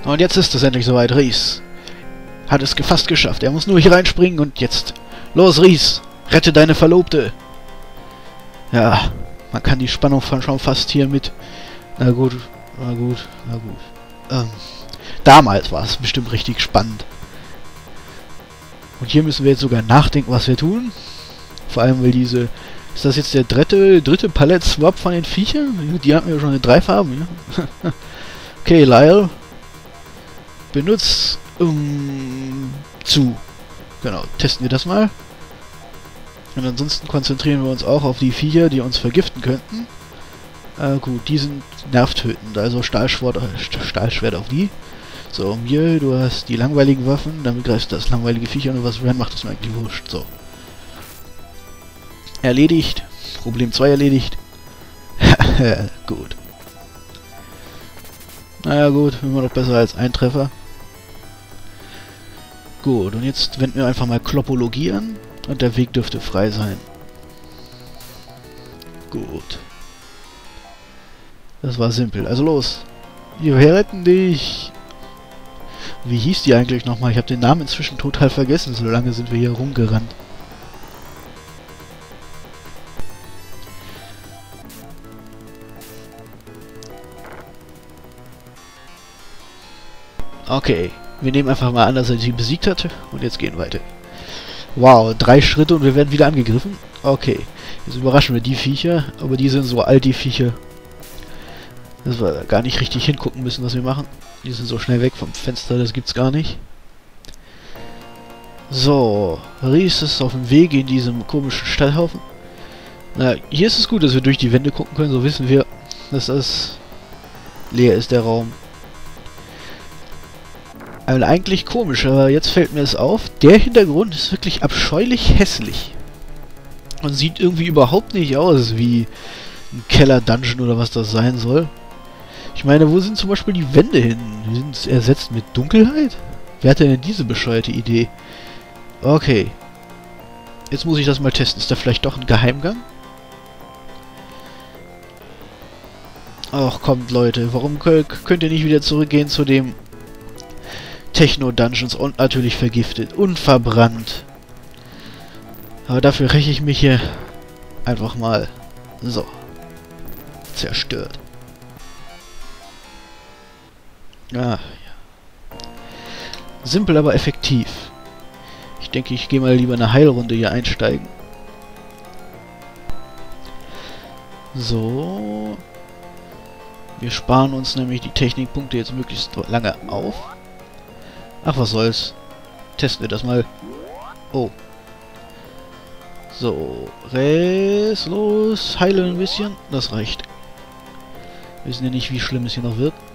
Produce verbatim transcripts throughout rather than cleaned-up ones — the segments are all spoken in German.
Und jetzt ist es endlich soweit. Ries hat es fast geschafft. Er muss nur hier reinspringen und jetzt... Los, Ries! Rette deine Verlobte! Ja, man kann die Spannung von schon fast hier mit... Na gut, na gut, na gut. Ähm, damals war es bestimmt richtig spannend. Und hier müssen wir jetzt sogar nachdenken, was wir tun. Vor allem, weil diese... Ist das jetzt der dritte, dritte Palette-Swap von den Viechern? Die hatten ja schon in drei Farben, ja? Okay, Lyle. Benutzt... Um, zu. Genau, testen wir das mal. Und ansonsten konzentrieren wir uns auch auf die Viecher, die uns vergiften könnten. Äh, gut, die sind nervtötend, also Stahlschwert, Stahlschwert auf die. So, mir, du hast die langweiligen Waffen, damit greifst du das langweilige Viech an und was Ren macht, ist mir eigentlich wurscht. So. Erledigt. Problem zwei erledigt. Gut. Naja gut, immer noch besser als ein Treffer. Gut, und jetzt wenden wir einfach mal Kloppologie an und der Weg dürfte frei sein. Gut. Das war simpel. Also los. Wir retten dich. Wie hieß die eigentlich nochmal? Ich habe den Namen inzwischen total vergessen. So lange sind wir hier rumgerannt. Okay. Wir nehmen einfach mal an, dass er sie besiegt hat. Und jetzt gehen weiter. Wow, drei Schritte und wir werden wieder angegriffen. Okay. Jetzt überraschen wir die Viecher. Aber die sind so alt, die Viecher. Dass wir gar nicht richtig hingucken müssen, was wir machen. Die sind so schnell weg vom Fenster, das gibt's gar nicht. So, Ries ist auf dem Weg in diesem komischen Stallhaufen. Na, hier ist es gut, dass wir durch die Wände gucken können, so wissen wir, dass das leer ist, der Raum. Also eigentlich komisch, aber jetzt fällt mir es auf, der Hintergrund ist wirklich abscheulich hässlich. Und sieht irgendwie überhaupt nicht aus wie ein Keller-Dungeon oder was das sein soll. Ich meine, wo sind zum Beispiel die Wände hin? Die sind ersetzt mit Dunkelheit? Wer hatte denn diese bescheuerte Idee? Okay. Jetzt muss ich das mal testen. Ist da vielleicht doch ein Geheimgang? Ach, kommt Leute. Warum könnt ihr nicht wieder zurückgehen zu dem Techno-Dungeons und natürlich vergiftet und verbrannt? Aber dafür räche ich mich hier einfach mal. So. Zerstört. Ah, ja. Simpel, aber effektiv. Ich denke, ich gehe mal lieber eine Heilrunde hier einsteigen. So. Wir sparen uns nämlich die Technikpunkte jetzt möglichst lange auf. Ach, was soll's. Testen wir das mal. Oh. So. Res, los. Heile ein bisschen. Das reicht. Wir wissen ja nicht, wie schlimm es hier noch wird.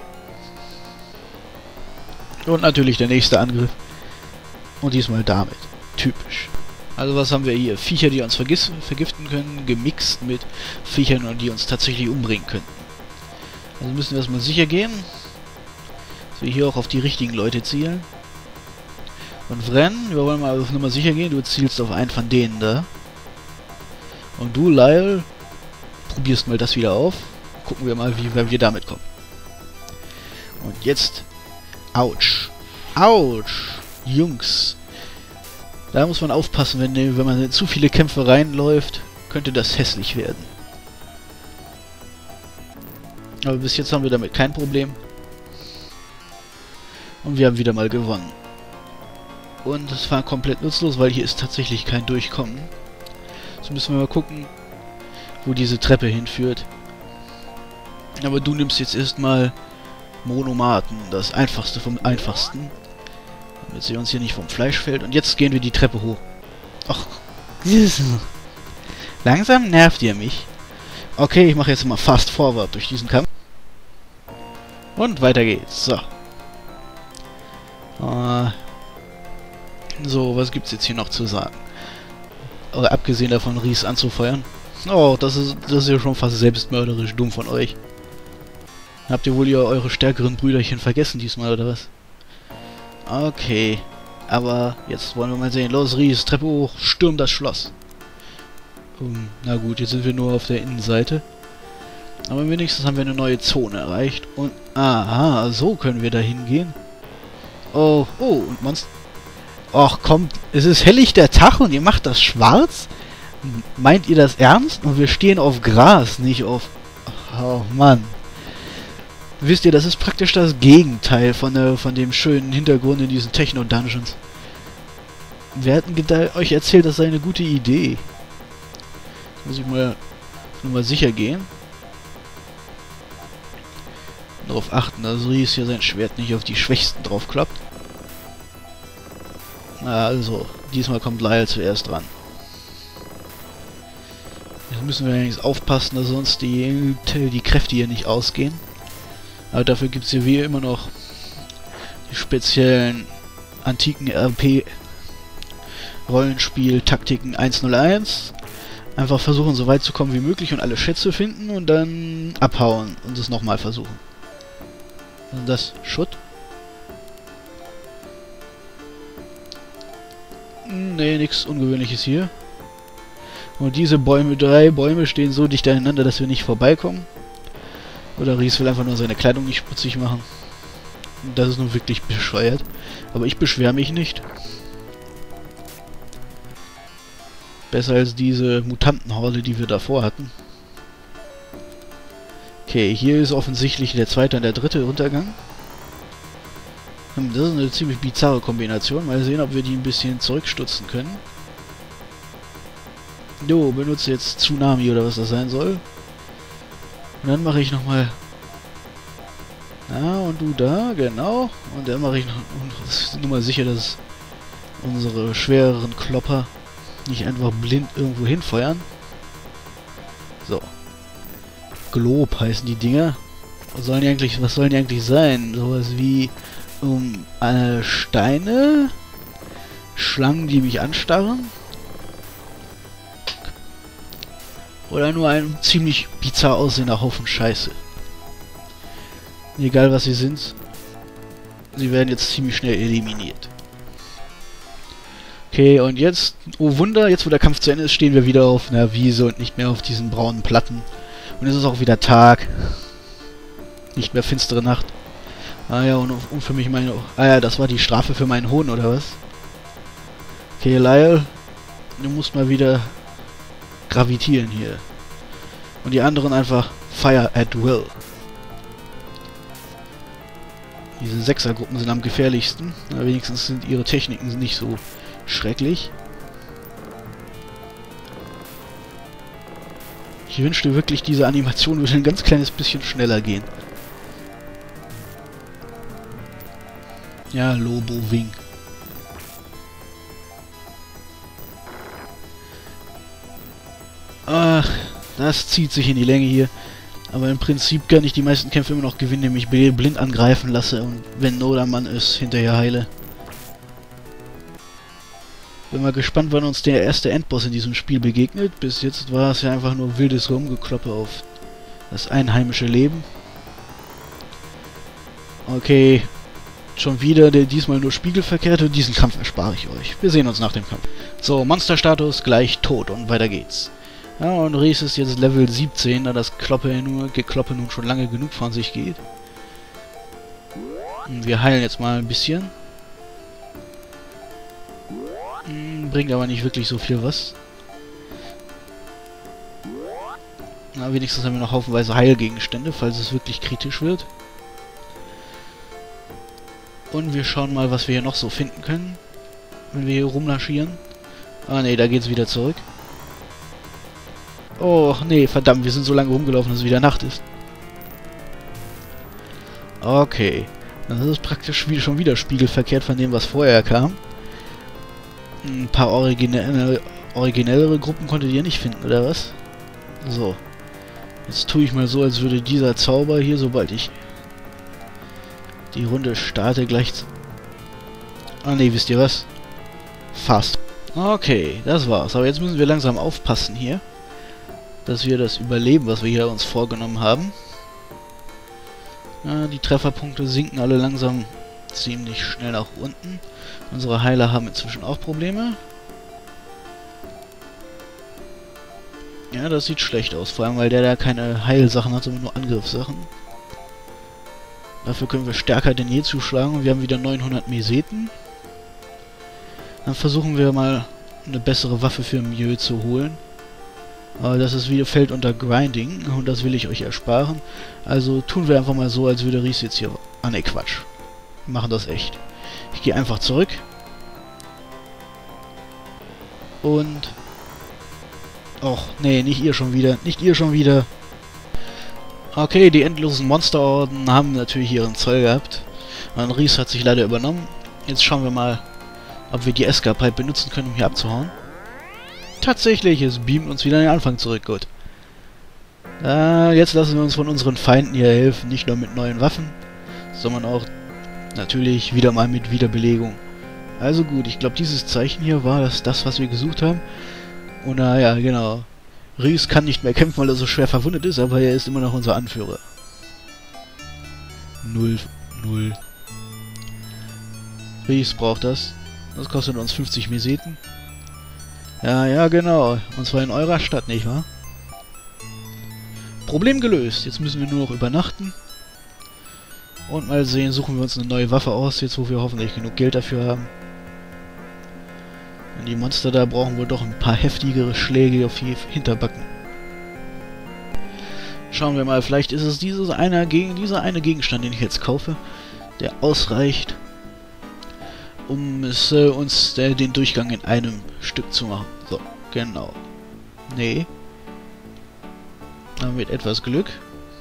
Und natürlich der nächste Angriff. Und diesmal damit. Typisch. Also was haben wir hier? Viecher, die uns vergiften können, gemixt mit Viechern, die uns tatsächlich umbringen könnten. Also müssen wir erstmal sicher gehen, dass wir hier auch auf die richtigen Leute zielen. Und Vren, wir wollen mal auf Nummer sicher gehen, du zielst auf einen von denen da. Und du, Lyle, probierst mal das wieder auf. Gucken wir mal, wie wir damit kommen. Und jetzt... Autsch. Autsch. Jungs. Da muss man aufpassen, wenn, wenn man in zu viele Kämpfe reinläuft, könnte das hässlich werden. Aber bis jetzt haben wir damit kein Problem. Und wir haben wieder mal gewonnen. Und es war komplett nutzlos, weil hier ist tatsächlich kein Durchkommen. Jetzt müssen wir mal gucken, wo diese Treppe hinführt. Aber du nimmst jetzt erstmal Monomaten, das einfachste vom einfachsten. Damit sie uns hier nicht vom Fleisch fällt. Und jetzt gehen wir die Treppe hoch. Ach, langsam nervt ihr mich. Okay, ich mache jetzt mal fast forward durch diesen Kampf. Und weiter geht's. So. Uh, so, was gibt's jetzt hier noch zu sagen? Oder abgesehen davon, Ries anzufeuern. Oh, das ist, das ist ja schon fast selbstmörderisch dumm von euch. Habt ihr wohl ihr eure stärkeren Brüderchen vergessen diesmal, oder was? Okay. Aber jetzt wollen wir mal sehen. Los, Ries, Treppe hoch, stürm das Schloss. Um, na gut, jetzt sind wir nur auf der Innenseite. Aber wenigstens haben wir eine neue Zone erreicht. Und, aha, so können wir da hingehen. Oh, oh, und Monster... Och, kommt, es ist helllichter Tag und ihr macht das schwarz? Meint ihr das ernst? Und wir stehen auf Gras, nicht auf... Oh, Mann. Wisst ihr, das ist praktisch das Gegenteil von, der, von dem schönen Hintergrund in diesen Techno-Dungeons. Wer hat denn euch erzählt, das sei eine gute Idee? Muss ich mal nur mal sicher gehen. Darauf achten, dass Ries hier sein Schwert nicht auf die Schwächsten draufklappt. Na also, diesmal kommt Lyle zuerst dran. Jetzt müssen wir allerdings aufpassen, dass sonst die, die Kräfte hier nicht ausgehen. Aber dafür gibt es hier wie immer noch die speziellen antiken R P Rollenspiel-Taktiken eins null eins. Einfach versuchen, so weit zu kommen wie möglich und alle Schätze finden und dann abhauen und es nochmal versuchen. Und das Schutt? Nee, nichts Ungewöhnliches hier. Und diese Bäume, drei Bäume stehen so dicht aneinander, dass wir nicht vorbeikommen. Oder Ries will einfach nur seine Kleidung nicht schmutzig machen. Und das ist nun wirklich bescheuert. Aber ich beschwere mich nicht. Besser als diese Mutantenhorde, die wir davor hatten. Okay, hier ist offensichtlich der zweite und der dritte Untergang. Das ist eine ziemlich bizarre Kombination. Mal sehen, ob wir die ein bisschen zurückstutzen können. Jo, benutze jetzt Tsunami oder was das sein soll. Und dann mache ich nochmal... Ja, und du da, genau. Und dann mache ich noch... nur mal sicher, dass unsere schwereren Klopper nicht einfach blind irgendwo hinfeuern. So. Glob heißen die Dinger. Was sollen die eigentlich, was sollen die eigentlich sein? Sowas wie um äh, Steine, Schlangen, die mich anstarren. Oder nur ein ziemlich bizarr aussehender Haufen Scheiße. Egal was sie sind, sie werden jetzt ziemlich schnell eliminiert. Okay, und jetzt, oh Wunder, jetzt wo der Kampf zu Ende ist, stehen wir wieder auf einer Wiese und nicht mehr auf diesen braunen Platten. Und es ist auch wieder Tag. Nicht mehr finstere Nacht. Ah ja, und, und für mich meine... Ah ja, das war die Strafe für meinen Hohn, oder was? Okay, Lyle, du musst mal wieder gravitieren hier. Und die anderen einfach fire at will. Diese Sechsergruppen sind am gefährlichsten. Na, wenigstens sind ihre Techniken nicht so schrecklich. Ich wünschte wirklich, diese Animation würde ein ganz kleines bisschen schneller gehen. Ja, Lobo Wing. Ach, das zieht sich in die Länge hier. Aber im Prinzip kann ich die meisten Kämpfe immer noch gewinnen, indem ich blind angreifen lasse und wenn Not am Mann ist, hinterher heile. Bin mal gespannt, wann uns der erste Endboss in diesem Spiel begegnet. Bis jetzt war es ja einfach nur wildes Rumgekloppe auf das einheimische Leben. Okay, schon wieder der diesmal nur spiegelverkehrt und diesen Kampf erspare ich euch. Wir sehen uns nach dem Kampf. So, Monsterstatus gleich tot und weiter geht's. Ja, und Ries ist jetzt Level siebzehn, da das Kloppe nur, Gekloppe nun schon lange genug von sich geht. Und wir heilen jetzt mal ein bisschen. Bringt aber nicht wirklich so viel was. Na, wenigstens haben wir noch haufenweise Heilgegenstände, falls es wirklich kritisch wird. Und wir schauen mal, was wir hier noch so finden können, wenn wir hier rummarschieren. Ah ne, da geht's wieder zurück. Oh, nee, verdammt, wir sind so lange rumgelaufen, dass es wieder Nacht ist. Okay. Das ist praktisch wie schon wieder spiegelverkehrt von dem, was vorher kam. Ein paar originelle, originellere Gruppen konntet ihr nicht finden, oder was? So. Jetzt tue ich mal so, als würde dieser Zauber hier, sobald ich die Runde starte, gleich... Ah ne, wisst ihr was? Fast. Okay, das war's. Aber jetzt müssen wir langsam aufpassen hier, dass wir das überleben, was wir hier uns vorgenommen haben. Ja, die Trefferpunkte sinken alle langsam ziemlich schnell nach unten. Unsere Heiler haben inzwischen auch Probleme. Ja, das sieht schlecht aus. Vor allem, weil der da keine Heilsachen hat, sondern nur Angriffssachen. Dafür können wir stärker denn je zuschlagen. Wir haben wieder neunhundert Meseten. Dann versuchen wir mal eine bessere Waffe für Milieu zu holen. Aber das ist wieder fällt unter Grinding und das will ich euch ersparen. Also tun wir einfach mal so, als würde Ries jetzt hier... Ah ne, Quatsch. Wir machen das echt. Ich gehe einfach zurück. Und... Och, nee, nicht ihr schon wieder. Nicht ihr schon wieder. Okay, die endlosen Monsterorden haben natürlich ihren Zoll gehabt. Und Ries hat sich leider übernommen. Jetzt schauen wir mal, ob wir die Escape benutzen können, um hier abzuhauen. Tatsächlich, es beamt uns wieder an den Anfang zurück. Gut. Äh, jetzt lassen wir uns von unseren Feinden hier helfen. Nicht nur mit neuen Waffen, sondern auch natürlich wieder mal mit Wiederbelegung. Also gut, ich glaube, dieses Zeichen hier war das, das, was wir gesucht haben. Und naja, genau. Ries kann nicht mehr kämpfen, weil er so schwer verwundet ist, aber er ist immer noch unser Anführer. Null. Null. Ries braucht das. Das kostet uns fünfzig Meseten. Ja, ja, genau. Und zwar in eurer Stadt, nicht wahr? Problem gelöst. Jetzt müssen wir nur noch übernachten. Und mal sehen, suchen wir uns eine neue Waffe aus, jetzt wo wir hoffentlich genug Geld dafür haben. Denn die Monster da brauchen wohl doch ein paar heftigere Schläge auf die Hinterbacken. Schauen wir mal, vielleicht ist es dieses eine, dieser eine Gegenstand, den ich jetzt kaufe, der ausreicht, um es, äh, uns äh, den Durchgang in einem Stück zu machen. So, genau. Nee. Aber mit etwas Glück.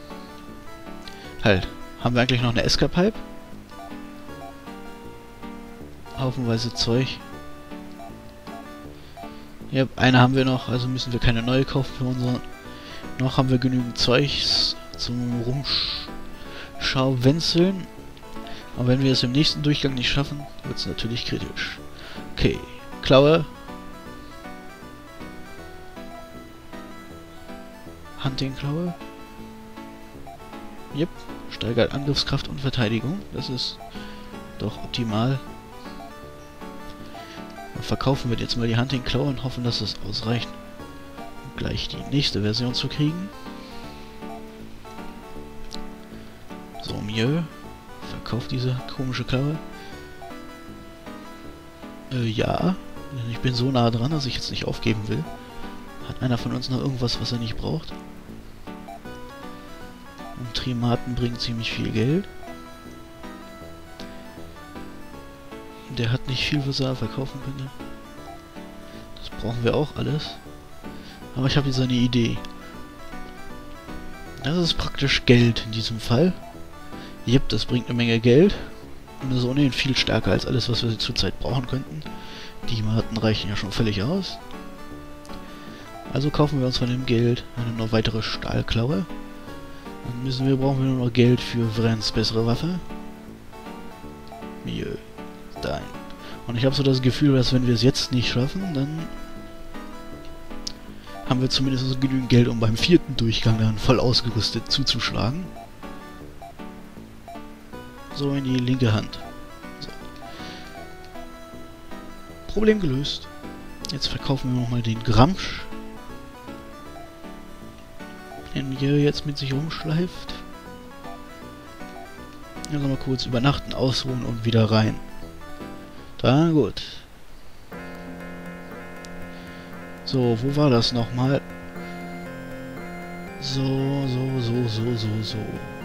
Halt. Haben wir eigentlich noch eine Escape? Haufenweise Zeug. Ja, eine haben wir noch, also müssen wir keine neue kaufen für unseren. Noch haben wir genügend Zeugs zum Rumschauwenzeln. Aber wenn wir es im nächsten Durchgang nicht schaffen, wird es natürlich kritisch. Okay, Klaue. Hunting-Klaue. Yep, steigert Angriffskraft und Verteidigung. Das ist doch optimal. Dann verkaufen wir jetzt mal die Hunting-Klaue und hoffen, dass es ausreicht, um gleich die nächste Version zu kriegen. So, Mieux. Verkauft diese komische Klaue. Äh, ja. Ich bin so nah dran, dass ich jetzt nicht aufgeben will. Hat einer von uns noch irgendwas, was er nicht braucht? Und Trimaten bringen ziemlich viel Geld. Der hat nicht viel, was er verkaufen könnte. Das brauchen wir auch alles. Aber ich habe jetzt eine Idee. Das ist praktisch Geld in diesem Fall. Jep, das bringt eine Menge Geld. Und das ist ohnehin viel stärker als alles, was wir zurzeit brauchen könnten. Die Maten reichen ja schon völlig aus. Also kaufen wir uns von dem Geld eine noch weitere Stahlklaue. Dann müssen wir, brauchen wir nur noch Geld für Vrens bessere Waffe. Mieux. Dein. Und ich habe so das Gefühl, dass wenn wir es jetzt nicht schaffen, dann haben wir zumindest genügend Geld, um beim vierten Durchgang dann voll ausgerüstet zuzuschlagen. So, in die linke Hand. So. Problem gelöst. Jetzt verkaufen wir nochmal den Gramsch. Den hier jetzt mit sich rumschleift. Dann noch mal kurz übernachten, ausruhen und wieder rein. Da, gut. So, wo war das nochmal? So, so, so, so, so, so.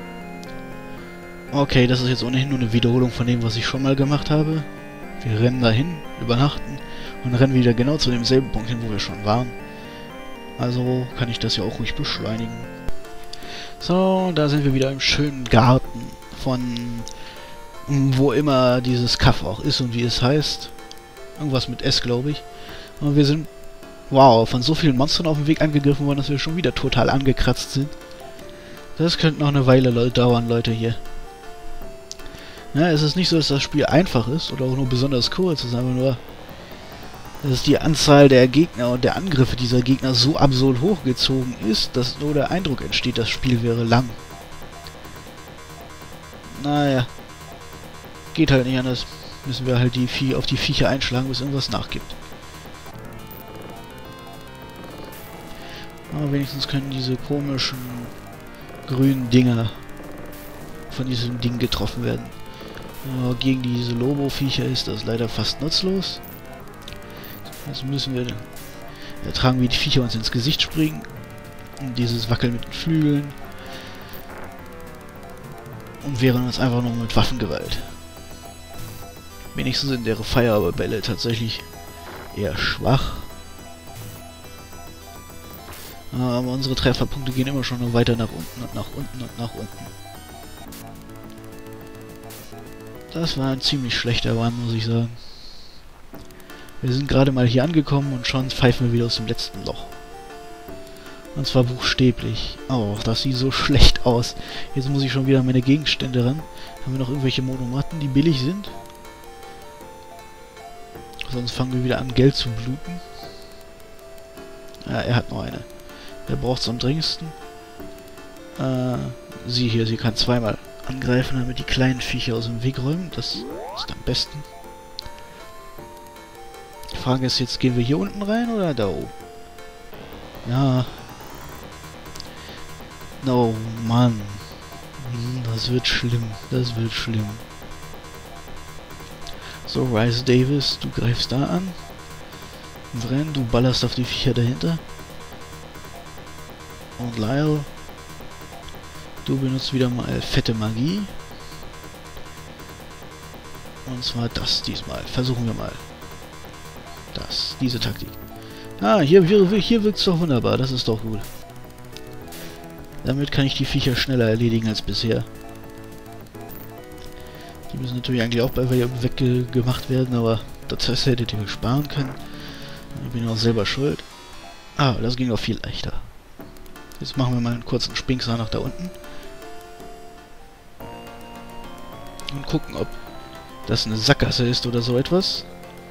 Okay, das ist jetzt ohnehin nur eine Wiederholung von dem, was ich schon mal gemacht habe. Wir rennen dahin, übernachten und rennen wieder genau zu demselben Punkt hin, wo wir schon waren. Also kann ich das ja auch ruhig beschleunigen. So, da sind wir wieder im schönen Garten von wo immer dieses Kaff auch ist und wie es heißt. Irgendwas mit S, glaube ich. Und wir sind, wow, von so vielen Monstern auf dem Weg angegriffen worden, dass wir schon wieder total angekratzt sind. Das könnte noch eine Weile le- dauern, Leute, hier. Ja, es ist nicht so, dass das Spiel einfach ist oder auch nur besonders kurz. Es ist einfach nur, dass die Anzahl der Gegner und der Angriffe dieser Gegner so absurd hochgezogen ist, dass nur der Eindruck entsteht, das Spiel wäre lang. Naja. Geht halt nicht anders. Müssen wir halt die Vie auf die Viecher einschlagen, bis irgendwas nachgibt. Aber wenigstens können diese komischen grünen Dinger von diesem Ding getroffen werden. Aber gegen diese Lobo-Viecher ist das leider fast nutzlos. Jetzt müssen wir ertragen, wie die Viecher uns ins Gesicht springen. Und dieses Wackeln mit den Flügeln. Und wehren uns einfach nur mit Waffengewalt. Wenigstens sind ihre Feuerbälle tatsächlich eher schwach. Aber unsere Trefferpunkte gehen immer schon noch weiter nach unten und nach unten und nach unten. Das war ein ziemlich schlechter Run, muss ich sagen. Wir sind gerade mal hier angekommen und schon pfeifen wir wieder aus dem letzten Loch. Und zwar buchstäblich. Oh, das sieht so schlecht aus. Jetzt muss ich schon wieder an meine Gegenstände ran. Haben wir noch irgendwelche Monomaten, die billig sind? Sonst fangen wir wieder an, Geld zu bluten. Ja, er hat noch eine. Er braucht es am dringendsten. Äh, sie hier, sie kann zweimal angreifen, damit die kleinen Viecher aus dem Weg räumen. Das ist am besten. Die Frage ist jetzt, gehen wir hier unten rein oder da oben? Ja. Oh Mann. Das wird schlimm. Das wird schlimm. So, Rice Davis, du greifst da an. Vren, du ballerst auf die Viecher dahinter. Und Lyle, du benutzt wieder mal fette Magie. Und zwar das diesmal. Versuchen wir mal. Das, diese Taktik. Ah, hier, hier, hier wirkt es doch wunderbar. Das ist doch gut. Damit kann ich die Viecher schneller erledigen als bisher. Die müssen natürlich eigentlich auch bei weggemacht werden, aber das hättet ihr sparen können. Ich bin auch selber schuld. Ah, das ging auch viel leichter. Jetzt machen wir mal einen kurzen Spinkser nach da unten. Und gucken, ob das eine Sackgasse ist oder so etwas.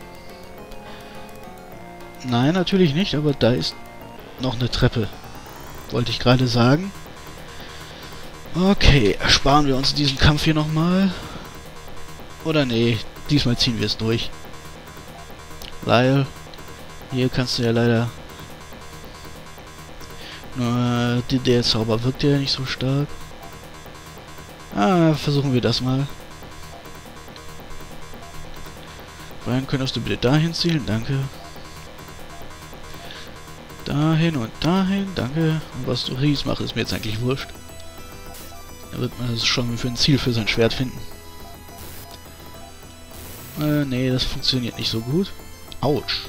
Nein, natürlich nicht, aber da ist noch eine Treppe. Wollte ich gerade sagen. Okay, ersparen wir uns diesen Kampf hier nochmal. Oder nee, diesmal ziehen wir es durch. Lyle, hier kannst du ja leider... Äh, der Zauber wirkt ja nicht so stark. Ah, versuchen wir das mal. Brian, könntest du bitte dahin zielen? Danke. Dahin und dahin, danke. Und was du Ries machst, ist mir jetzt eigentlich wurscht. Da wird man das schon für ein Ziel für sein Schwert finden. Äh, nee, das funktioniert nicht so gut. Autsch.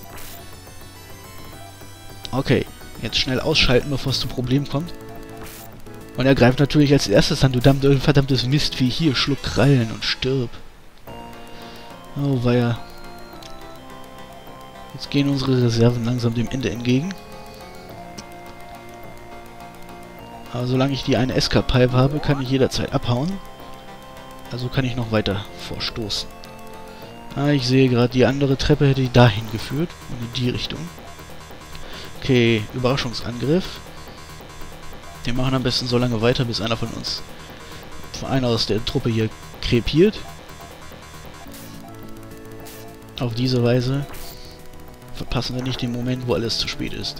Okay, jetzt schnell ausschalten, bevor es zu Problemen kommt. Und er greift natürlich als erstes an, du verdammtes Mistvieh. Hier, schluck Krallen und stirb. Oh, weia. Jetzt gehen unsere Reserven langsam dem Ende entgegen. Aber solange ich die eine Escape-Pipe habe, kann ich jederzeit abhauen. Also kann ich noch weiter vorstoßen. Ah, ich sehe gerade, die andere Treppe hätte ich dahin geführt. Und in die Richtung. Okay, Überraschungsangriff. Wir machen am besten so lange weiter, bis einer von uns, einer aus der Truppe hier krepiert. Auf diese Weise verpassen wir nicht den Moment, wo alles zu spät ist.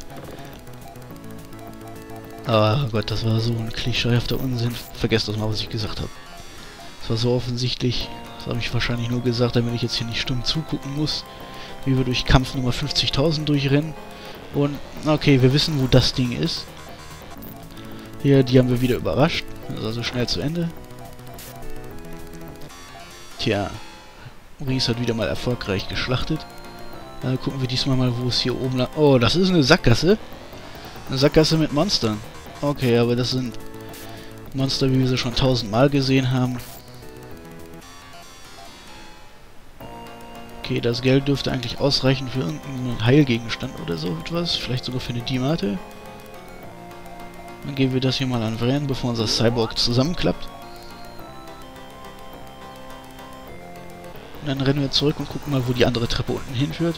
Aber oh Gott, das war so ein klischeehafter Unsinn. Vergesst das mal, was ich gesagt habe. Das war so offensichtlich. Das habe ich wahrscheinlich nur gesagt, damit ich jetzt hier nicht stumm zugucken muss, wie wir durch Kampf Nummer fünfzigtausend durchrennen. Und okay, wir wissen, wo das Ding ist. Hier, die haben wir wieder überrascht. Das ist also schnell zu Ende. Tja, Ries hat wieder mal erfolgreich geschlachtet. Dann gucken wir diesmal mal, wo es hier oben lang... Oh, das ist eine Sackgasse. Eine Sackgasse mit Monstern. Okay, aber das sind Monster, wie wir sie schon tausendmal gesehen haben. Okay, das Geld dürfte eigentlich ausreichen für irgendeinen Heilgegenstand oder so etwas. Vielleicht sogar für eine Dimate. Dann geben wir das hier mal an Vren, bevor unser Cyborg zusammenklappt. Und dann rennen wir zurück und gucken mal, wo die andere Treppe unten hinführt.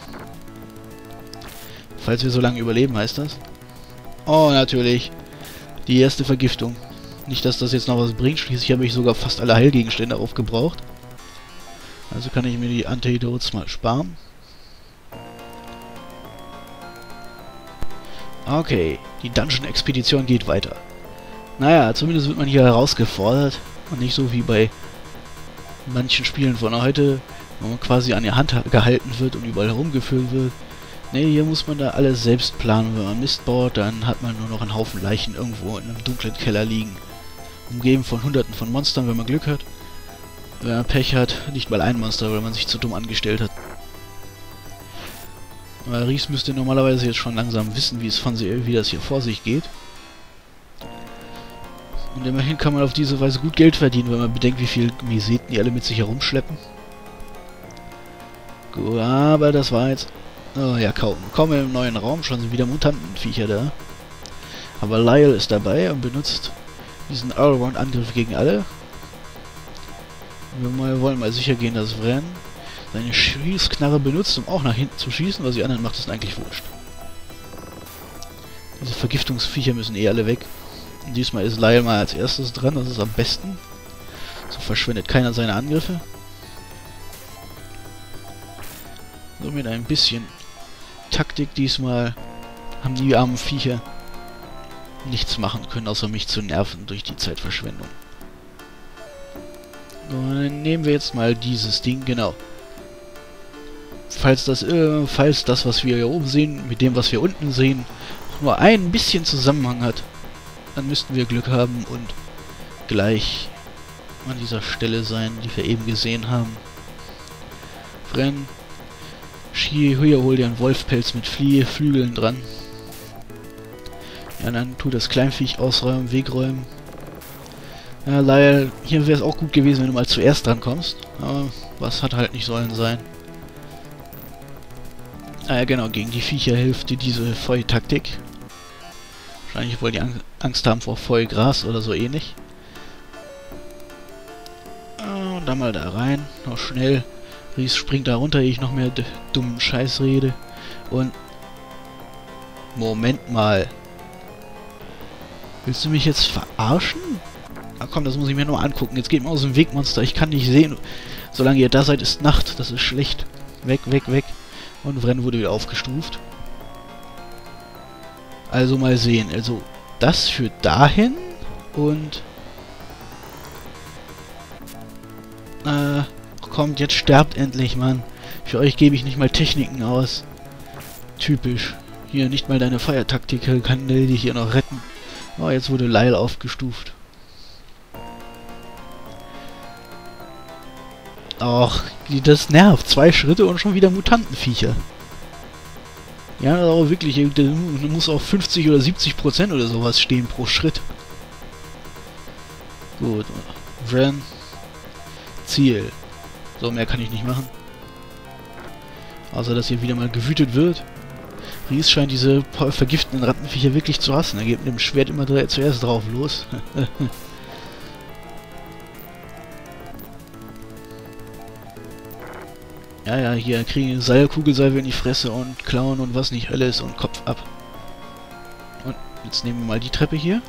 Falls wir so lange überleben, heißt das. Oh, natürlich. Die erste Vergiftung. Nicht, dass das jetzt noch was bringt. Schließlich habe ich sogar fast alle Heilgegenstände aufgebraucht. Also kann ich mir die Antidotes mal sparen. Okay, die Dungeon-Expedition geht weiter. Naja, zumindest wird man hier herausgefordert und nicht so wie bei manchen Spielen von heute, wo man quasi an die Hand gehalten wird und überall herumgeführt wird. Ne, hier muss man da alles selbst planen. Wenn man Mist baut, dann hat man nur noch einen Haufen Leichen irgendwo in einem dunklen Keller liegen. Umgeben von hunderten von Monstern, wenn man Glück hat. Wenn man Pech hat, nicht mal ein Monster, weil man sich zu dumm angestellt hat. Aber Ries müsste normalerweise jetzt schon langsam wissen, wie es von sie, wie das hier vor sich geht. Und immerhin kann man auf diese Weise gut Geld verdienen, wenn man bedenkt, wie viel Meseten die alle mit sich herumschleppen. Gut, aber das war jetzt... Oh ja, kaum. Kaum im neuen Raum, schon sind wieder Mutantenviecher da. Aber Lyle ist dabei und benutzt diesen Allround-Angriff gegen alle. Wir mal, wollen mal sicher gehen, dass Vren seine Schießknarre benutzt, um auch nach hinten zu schießen. Was die anderen macht, ist eigentlich wurscht. Diese Vergiftungsviecher müssen eh alle weg. Und diesmal ist Lyle mal als erstes dran, das ist am besten. So verschwendet keiner seine Angriffe. So mit ein bisschen Taktik diesmal haben die armen Viecher nichts machen können, außer mich zu nerven durch die Zeitverschwendung. So, dann nehmen wir jetzt mal dieses Ding, genau. Falls das, äh, falls das, was wir hier oben sehen, mit dem, was wir unten sehen, nur ein bisschen Zusammenhang hat, dann müssten wir Glück haben und gleich an dieser Stelle sein, die wir eben gesehen haben. Vren, hier hol dir einen Wolfpelz mit Flie Flügeln dran. Ja, dann tu das Kleinviech ausräumen, wegräumen. Ja, Lyle, hier wäre es auch gut gewesen, wenn du mal zuerst dran kommst. Aber was hat halt nicht sollen sein. Ah ja, genau, gegen die Viecher hilft dir diese Feuertaktik. Wahrscheinlich wollen die Ang Angst haben vor Feuergras oder so ähnlich. Und dann mal da rein, noch schnell. Ries springt da runter, ehe ich noch mehr dummen Scheiß rede. Und... Moment mal. Willst du mich jetzt verarschen? Na komm, das muss ich mir nur angucken. Jetzt geht mal aus dem Weg, Monster. Ich kann nicht sehen. Solange ihr da seid, ist Nacht. Das ist schlecht. Weg, weg, weg. Und Vren wurde wieder aufgestuft. Also mal sehen. Also, das führt dahin. Und... Äh... Kommt, jetzt sterbt endlich, Mann. Für euch gebe ich nicht mal Techniken aus. Typisch. Hier, nicht mal deine Feiertaktik kann dich hier noch retten. Oh, jetzt wurde Lyle aufgestuft. Och, das nervt. Zwei Schritte und schon wieder Mutantenviecher. Ja, aber wirklich, da muss auch fünfzig oder siebzig Prozent oder sowas stehen pro Schritt. Gut. Vren. Ziel. So, mehr kann ich nicht machen. Außer, dass hier wieder mal gewütet wird. Ries scheint diese vergiftenden Rattenviecher wirklich zu hassen. Er geht mit dem Schwert immer zuerst drauf los. Ja, ja, hier kriegen Seilkugelsalve in die Fresse und Klauen und was nicht alles und Kopf ab. Und jetzt nehmen wir mal die Treppe hier.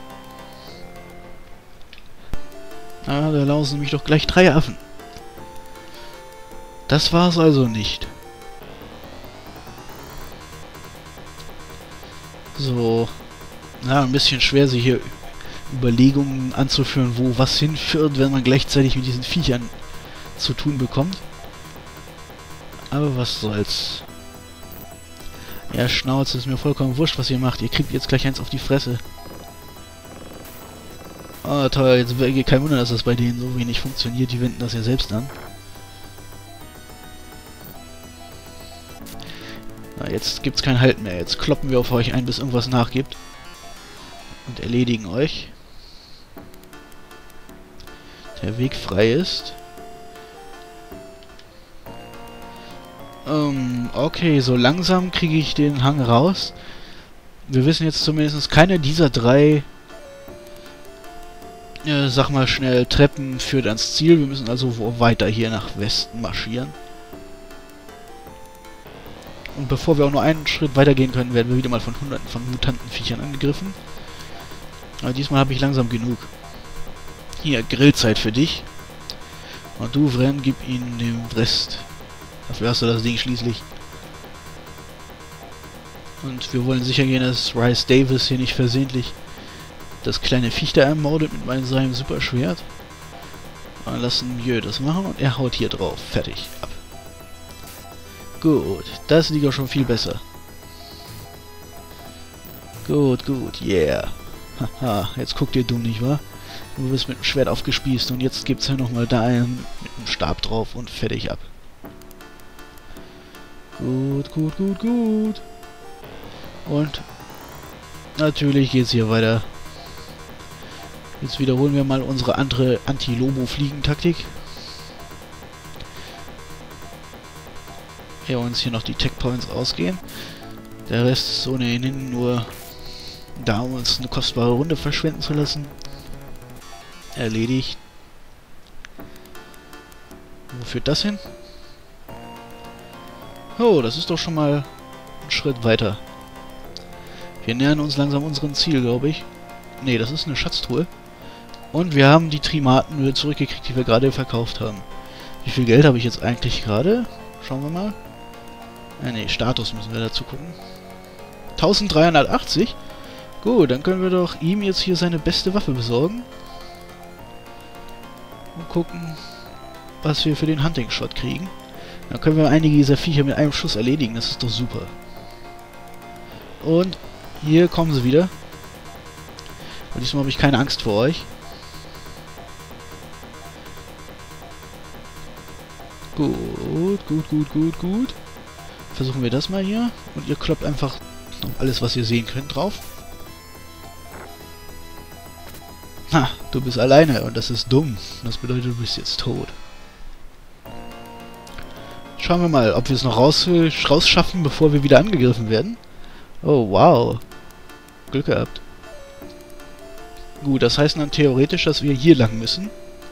Ah, da lausen nämlich doch gleich drei Affen. Das war's also nicht. So. Na, ein bisschen schwer, sich hier Überlegungen anzuführen, wo was hinführt, wenn man gleichzeitig mit diesen Viechern zu tun bekommt. Aber was soll's. Ja, Schnauze, ist mir vollkommen wurscht, was ihr macht. Ihr kriegt jetzt gleich eins auf die Fresse. Oh, toll, jetzt kein Wunder, dass das bei denen so wenig funktioniert. Die wenden das ja selbst an. Na, jetzt gibt's kein Halt mehr. Jetzt kloppen wir auf euch ein, bis irgendwas nachgibt. Und erledigen euch. Der Weg frei ist. Ähm, okay, so langsam kriege ich den Hang raus. Wir wissen jetzt zumindest, keine dieser drei, äh, sag mal schnell, Treppen führt ans Ziel. Wir müssen also weiter hier nach Westen marschieren. Und bevor wir auch nur einen Schritt weitergehen können, werden wir wieder mal von hunderten von Mutantenviechern angegriffen. Aber diesmal habe ich langsam genug. Hier, Grillzeit für dich. Und du, Vren, gib ihnen den Rest. Dafür hast du das Ding schließlich. Und wir wollen sicher gehen, dass Rhys Davis hier nicht versehentlich das kleine Viech da ermordet mit meinem, seinem Superschwert. Dann lassen wir das machen und er haut hier drauf. Fertig. Ab. Gut. Das liegt auch schon viel besser. Gut, gut. Yeah. Haha. Jetzt guckt ihr dumm, nicht wahr? Du bist mit dem Schwert aufgespießt und jetzt gibt's ja nochmal da einen mit dem Stab drauf und fertig ab. Gut, gut, gut, gut. Und natürlich geht's hier weiter. Jetzt wiederholen wir mal unsere andere Anti-Lobo-Fliegen-Taktik. Ja, uns hier noch die Tech-Points ausgehen. Der Rest ist ohnehin nur da, um uns eine kostbare Runde verschwenden zu lassen. Erledigt. Wo führt das hin? Oh, das ist doch schon mal ein Schritt weiter. Wir nähern uns langsam unserem Ziel, glaube ich. Ne, das ist eine Schatztruhe. Und wir haben die Trimaten wieder zurückgekriegt, die wir gerade verkauft haben. Wie viel Geld habe ich jetzt eigentlich gerade? Schauen wir mal. Ah, ne, Status müssen wir dazu gucken. dreizehnhundertachtzig? Gut, dann können wir doch ihm jetzt hier seine beste Waffe besorgen. Und gucken, was wir für den Hunting Shot kriegen. Dann können wir einige dieser Viecher mit einem Schuss erledigen. Das ist doch super. Und hier kommen sie wieder. Und diesmal habe ich keine Angst vor euch. Gut, gut, gut, gut, gut. Versuchen wir das mal hier. Und ihr kloppt einfach auf alles, was ihr sehen könnt, drauf. Ha, du bist alleine und das ist dumm. Das bedeutet, du bist jetzt tot. Schauen wir mal, ob wir es noch raus, rausschaffen, bevor wir wieder angegriffen werden. Oh, wow. Glück gehabt. Gut, das heißt dann theoretisch, dass wir hier lang müssen.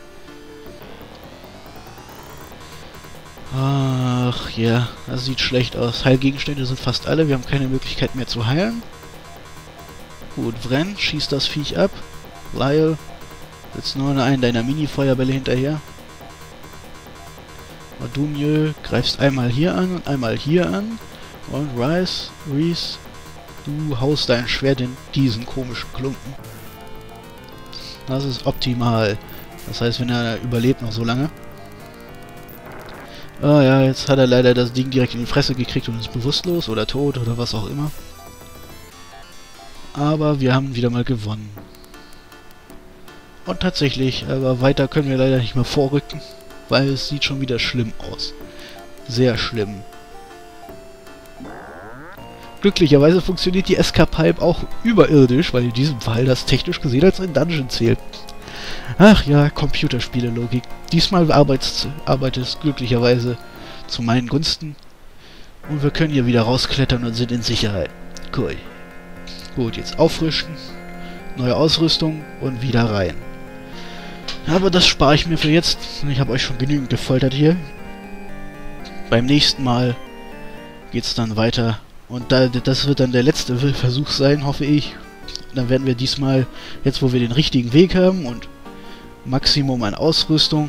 Ach ja, das sieht schlecht aus. Heilgegenstände sind fast alle. Wir haben keine Möglichkeit mehr zu heilen. Gut, Vren, schießt das Viech ab. Lyle, setzt nur einen deiner Mini-Feuerbälle hinterher. Madumje, greifst einmal hier an und einmal hier an. Und Rhys, Rhys, du haust dein Schwert in diesen komischen Klumpen. Das ist optimal. Das heißt, wenn er überlebt noch so lange. Ah ja, jetzt hat er leider das Ding direkt in die Fresse gekriegt und ist bewusstlos oder tot oder was auch immer. Aber wir haben wieder mal gewonnen. Und tatsächlich, aber weiter können wir leider nicht mehr vorrücken, weil es sieht schon wieder schlimm aus. Sehr schlimm. Glücklicherweise funktioniert die Escape auch überirdisch, weil in diesem Fall das technisch gesehen als ein Dungeon zählt. Ach ja, Computerspiele-Logik. Diesmal arbeitet es glücklicherweise zu meinen Gunsten. Und wir können hier wieder rausklettern und sind in Sicherheit. Cool. Gut, jetzt auffrischen, neue Ausrüstung und wieder rein. Aber das spare ich mir für jetzt. Ich habe euch schon genügend gefoltert hier. Beim nächsten Mal geht's dann weiter. Und da, das wird dann der letzte Versuch sein, hoffe ich. Dann werden wir diesmal, jetzt wo wir den richtigen Weg haben und Maximum an Ausrüstung.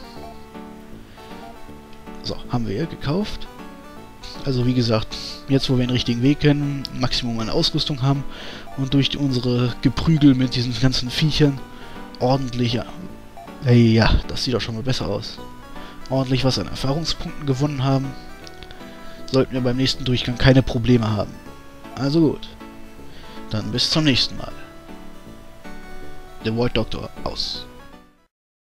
So, haben wir hier gekauft. Also wie gesagt, jetzt wo wir den richtigen Weg kennen, Maximum an Ausrüstung haben und durch unsere Geprügel mit diesen ganzen Viechern ordentlich, äh, ja, das sieht doch schon mal besser aus, ordentlich was an Erfahrungspunkten gewonnen haben, sollten wir beim nächsten Durchgang keine Probleme haben. Also gut, dann bis zum nächsten Mal. Der Void Doctor aus.